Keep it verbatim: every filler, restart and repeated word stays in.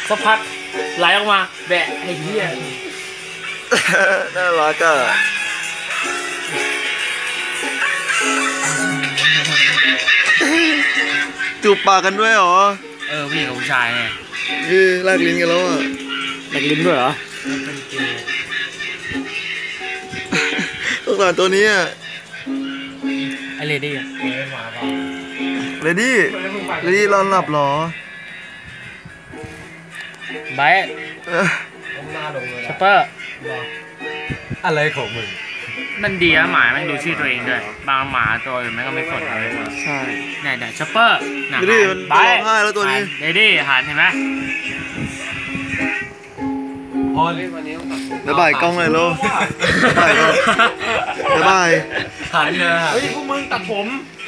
สักพักไหลออกมาแบะไอ้เหี้ยน่ารักอ่ะจูบปากกันด้วยเหรอเออพี่กับผู้ชายไงคือแลกลิ้นกันแล้วอ่ะแลกลิ้นด้วยเหรอต้องการตัวนี้อ่ะไอเลดี้อ่ะเลดี้เลดี้นอนหลับหรอไบท์ชัปเปอร์อะไรของมึงมันดีอะหมามันดูชื่อตัวเองด้วยบางหมาตัวอื่นมันก็ไม่สนเลยใช่เนี่ยเดี๋ยวชัปเปอร์เลดี้มันร้องไห้แล้วตัวนี้เลดี้หันเห็นไหมพอเลยวันนี้บ๊ายบายกล้องเลยโลบ๊ายบายบ๊ายบายหันเลยเฮ้ยพวกมึงตัดผม